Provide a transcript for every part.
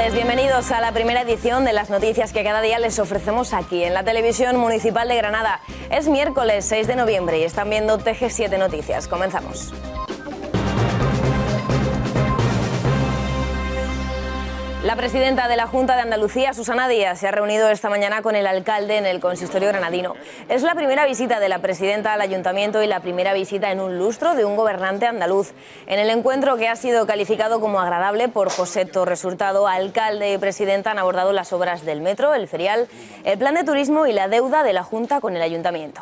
tardes, bienvenidos a la primera edición de las noticias que cada día les ofrecemos aquí en la televisión municipal de Granada. Es miércoles 6 de noviembre y están viendo TG7 Noticias. Comenzamos. La presidenta de la Junta de Andalucía, Susana Díaz, se ha reunido esta mañana con el alcalde en el consistorio granadino. Es la primera visita de la presidenta al ayuntamiento y la primera visita en un lustro de un gobernante andaluz. En el encuentro, que ha sido calificado como agradable por José Torres Hurtado, alcalde y presidenta han abordado las obras del metro, el ferial, el plan de turismo y la deuda de la Junta con el ayuntamiento.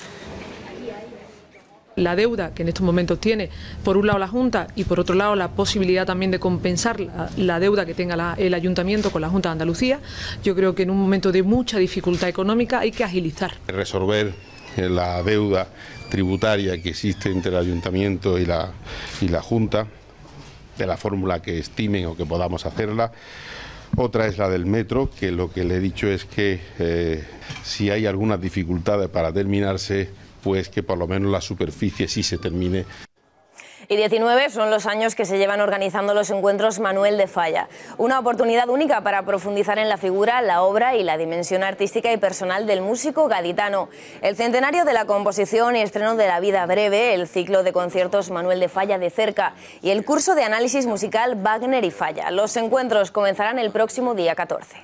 La deuda que en estos momentos tiene, por un lado la Junta y por otro lado la posibilidad también de compensar la deuda que tenga el Ayuntamiento con la Junta de Andalucía. Yo creo que en un momento de mucha dificultad económica hay que agilizar. Resolver la deuda tributaria que existe entre el Ayuntamiento y la Junta, de la fórmula que estimen o que podamos hacerla. Otra es la del metro, que lo que le he dicho es que si hay algunas dificultades para terminarse, pues que por lo menos la superficie sí se termine. Y 19 son los años que se llevan organizando los encuentros Manuel de Falla. Una oportunidad única para profundizar en la figura, la obra y la dimensión artística y personal del músico gaditano. El centenario de la composición y estreno de La vida breve, el ciclo de conciertos Manuel de Falla de cerca y el curso de análisis musical Wagner y Falla. Los encuentros comenzarán el próximo día 14.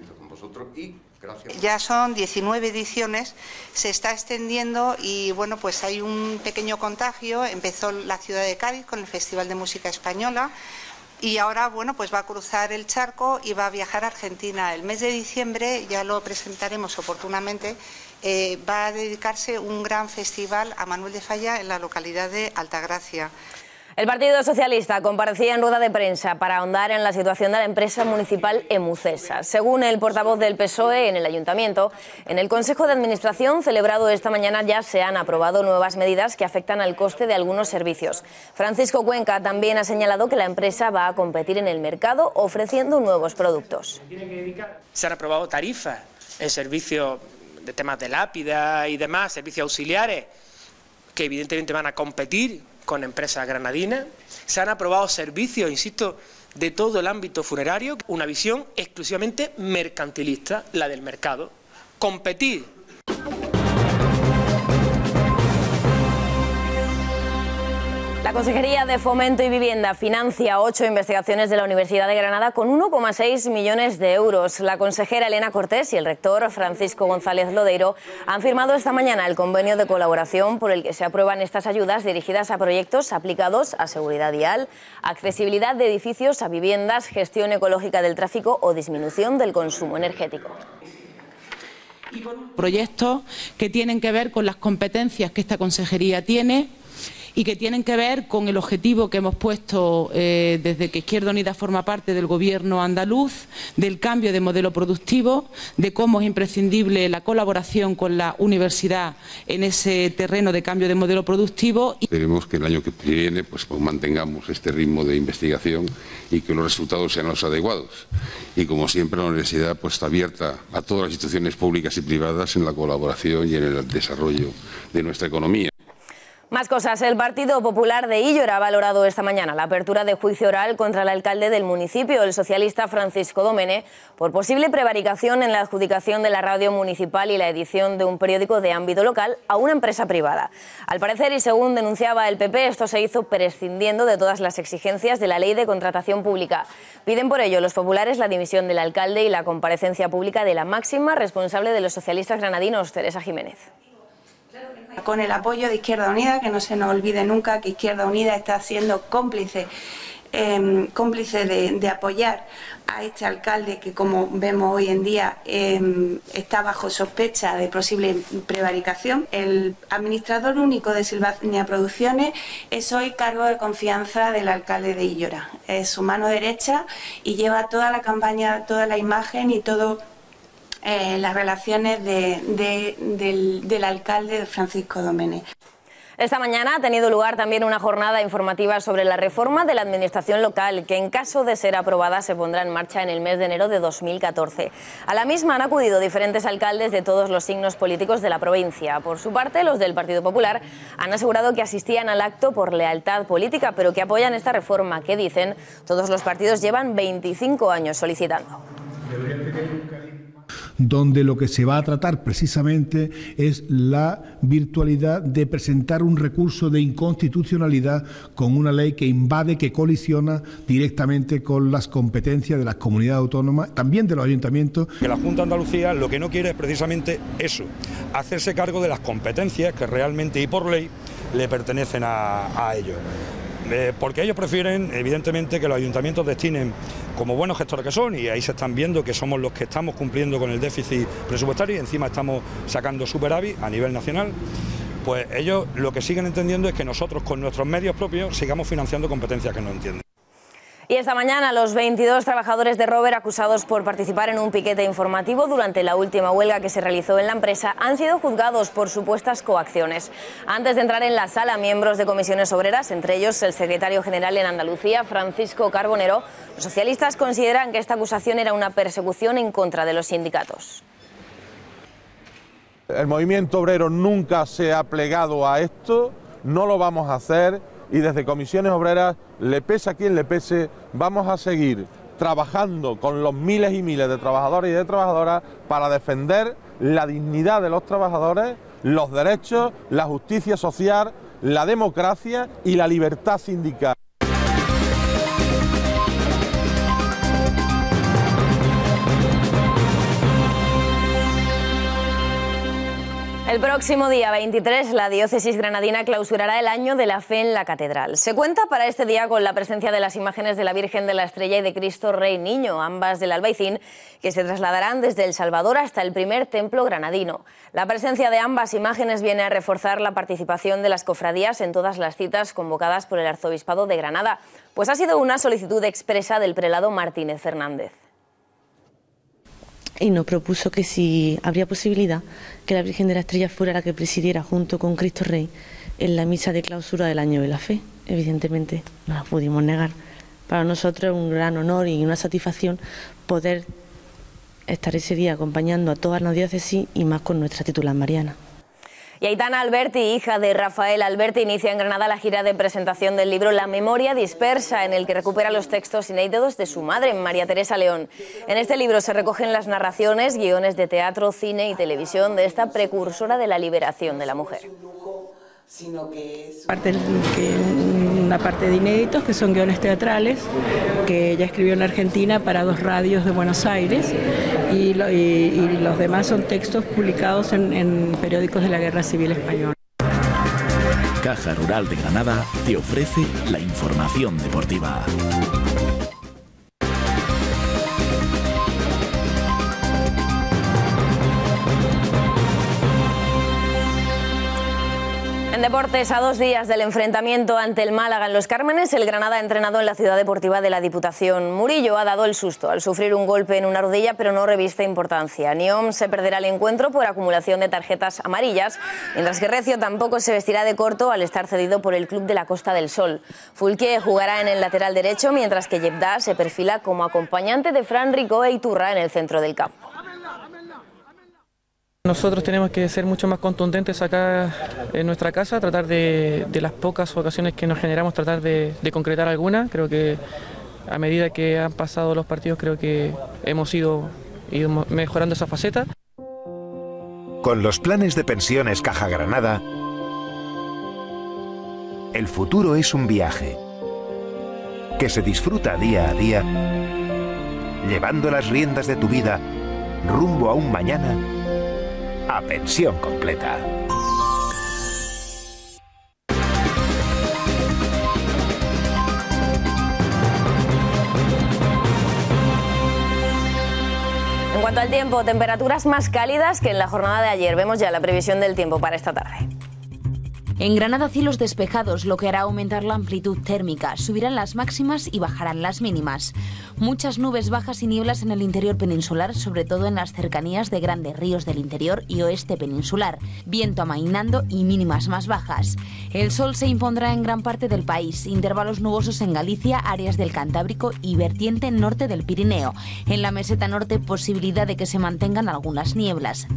Ya son 19 ediciones, se está extendiendo y bueno, pues hay un pequeño contagio. Empezó la ciudad de Cádiz con el Festival de Música Española y ahora bueno, pues va a cruzar el charco y va a viajar a Argentina. El mes de diciembre, ya lo presentaremos oportunamente, va a dedicarse un gran festival a Manuel de Falla en la localidad de Altagracia. El Partido Socialista comparecía en rueda de prensa para ahondar en la situación de la empresa municipal Emucesa. Según el portavoz del PSOE en el Ayuntamiento, en el Consejo de Administración celebrado esta mañana ya se han aprobado nuevas medidas que afectan al coste de algunos servicios. Francisco Cuenca también ha señalado que la empresa va a competir en el mercado ofreciendo nuevos productos. Se han aprobado tarifas en servicios de temas de lápida y demás, servicios auxiliares, que evidentemente van a competir con empresas granadinas. Se han aprobado servicios, insisto, de todo el ámbito funerario, una visión exclusivamente mercantilista, la del mercado. Competir. La Consejería de Fomento y Vivienda financia 8 investigaciones de la Universidad de Granada con 1,6 millones de euros. La consejera Elena Cortés y el rector Francisco González Lodeiro han firmado esta mañana el convenio de colaboración por el que se aprueban estas ayudas dirigidas a proyectos aplicados a seguridad vial, accesibilidad de edificios a viviendas, gestión ecológica del tráfico o disminución del consumo energético. Proyectos que tienen que ver con las competencias que esta consejería tiene y que tienen que ver con el objetivo que hemos puesto desde que Izquierda Unida forma parte del Gobierno andaluz, del cambio de modelo productivo, de cómo es imprescindible la colaboración con la universidad en ese terreno de cambio de modelo productivo. Esperemos que el año que viene pues mantengamos este ritmo de investigación y que los resultados sean los adecuados. Y como siempre, la universidad pues está abierta a todas las instituciones públicas y privadas en la colaboración y en el desarrollo de nuestra economía. Más cosas. El Partido Popular de Illora ha valorado esta mañana la apertura de juicio oral contra el alcalde del municipio, el socialista Francisco Domene, por posible prevaricación en la adjudicación de la radio municipal y la edición de un periódico de ámbito local a una empresa privada. Al parecer, y según denunciaba el PP, esto se hizo prescindiendo de todas las exigencias de la Ley de Contratación Pública. Piden por ello los populares la dimisión del alcalde y la comparecencia pública de la máxima responsable de los socialistas granadinos, Teresa Jiménez. Con el apoyo de Izquierda Unida, que no se nos olvide nunca que Izquierda Unida está siendo cómplice de apoyar a este alcalde que, como vemos hoy en día, está bajo sospecha de posible prevaricación. El administrador único de Silvaña Producciones es hoy cargo de confianza del alcalde de Illora. Es su mano derecha y lleva toda la campaña, toda la imagen y todo las relaciones del alcalde Francisco Domene. Esta mañana ha tenido lugar también una jornada informativa sobre la reforma de la administración local, que en caso de ser aprobada se pondrá en marcha en el mes de enero de 2014. A la misma han acudido diferentes alcaldes de todos los signos políticos de la provincia. Por su parte, los del Partido Popular han asegurado que asistían al acto por lealtad política, pero que apoyan esta reforma que, dicen, todos los partidos llevan 25 años solicitando. Donde lo que se va a tratar precisamente es la virtualidad de presentar un recurso de inconstitucionalidad con una ley que invade, que colisiona directamente con las competencias de las comunidades autónomas, también de los ayuntamientos. Que la Junta de Andalucía lo que no quiere es precisamente eso, hacerse cargo de las competencias que realmente y por ley le pertenecen a ellos. Porque ellos prefieren, evidentemente, que los ayuntamientos destinen, como buenos gestores que son, y ahí se están viendo que somos los que estamos cumpliendo con el déficit presupuestario y encima estamos sacando superávit a nivel nacional, pues ellos lo que siguen entendiendo es que nosotros con nuestros medios propios sigamos financiando competencias que no entienden. Y esta mañana los 22 trabajadores de Rober acusados por participar en un piquete informativo durante la última huelga que se realizó en la empresa han sido juzgados por supuestas coacciones. Antes de entrar en la sala, miembros de comisiones obreras, entre ellos el secretario general en Andalucía, Francisco Carbonero, los socialistas consideran que esta acusación era una persecución en contra de los sindicatos. El movimiento obrero nunca se ha plegado a esto, no lo vamos a hacer. Y desde Comisiones Obreras, le pese a quien le pese, vamos a seguir trabajando con los miles y miles de trabajadores y de trabajadoras para defender la dignidad de los trabajadores, los derechos, la justicia social, la democracia y la libertad sindical. El próximo día 23, la diócesis granadina clausurará el Año de la Fe en la Catedral. Se cuenta para este día con la presencia de las imágenes de la Virgen de la Estrella y de Cristo Rey Niño, ambas del Albaicín, que se trasladarán desde El Salvador hasta el primer templo granadino. La presencia de ambas imágenes viene a reforzar la participación de las cofradías en todas las citas convocadas por el Arzobispado de Granada, pues ha sido una solicitud expresa del prelado Martínez Fernández. Y nos propuso que si habría posibilidad que la Virgen de la Estrella fuera la que presidiera junto con Cristo Rey en la misa de clausura del Año de la Fe. Evidentemente no la pudimos negar. Para nosotros es un gran honor y una satisfacción poder estar ese día acompañando a toda la diócesis y más con nuestra titular Mariana. Y Aitana Alberti, hija de Rafael Alberti, inicia en Granada la gira de presentación del libro La memoria dispersa, en el que recupera los textos inéditos de su madre, María Teresa León. En este libro se recogen las narraciones, guiones de teatro, cine y televisión de esta precursora de la liberación de la mujer. Una parte de inéditos, que son guiones teatrales, que ella escribió en Argentina para 2 radios de Buenos Aires, y los demás son textos publicados en periódicos de la Guerra Civil Española. Caja Rural de Granada te ofrece la información deportiva. En deportes, a 2 días del enfrentamiento ante el Málaga en Los Cármenes, el Granada ha entrenado en la ciudad deportiva de la Diputación. Murillo ha dado el susto al sufrir un golpe en una rodilla, pero no reviste importancia. Niom se perderá el encuentro por acumulación de tarjetas amarillas, mientras que Recio tampoco se vestirá de corto al estar cedido por el club de la Costa del Sol. Fulquier jugará en el lateral derecho, mientras que Yebda se perfila como acompañante de Fran Rico e Iturra en el centro del campo. Nosotros tenemos que ser mucho más contundentes acá en nuestra casa, tratar de las pocas ocasiones que nos generamos, tratar de concretar alguna. Creo que a medida que han pasado los partidos, creo que hemos ido mejorando esa faceta. Con los planes de pensiones Caja Granada, el futuro es un viaje que se disfruta día a día, llevando las riendas de tu vida rumbo a un mañana a pensión completa. En cuanto al tiempo, temperaturas más cálidas que en la jornada de ayer. Vemos ya la previsión del tiempo para esta tarde. En Granada, cielos despejados, lo que hará aumentar la amplitud térmica. Subirán las máximas y bajarán las mínimas. Muchas nubes bajas y nieblas en el interior peninsular, sobre todo en las cercanías de grandes ríos del interior y oeste peninsular. Viento amainando y mínimas más bajas. El sol se impondrá en gran parte del país. Intervalos nubosos en Galicia, áreas del Cantábrico y vertiente norte del Pirineo. En la meseta norte, posibilidad de que se mantengan algunas nieblas.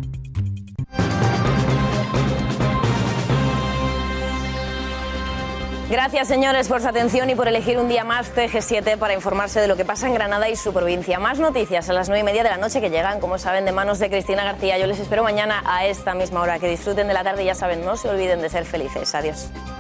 Gracias, señores, por su atención y por elegir un día más TG7 para informarse de lo que pasa en Granada y su provincia. Más noticias a las 9:30 de la noche que llegan, como saben, de manos de Cristina García. Yo les espero mañana a esta misma hora. Que disfruten de la tarde y ya saben, no se olviden de ser felices. Adiós.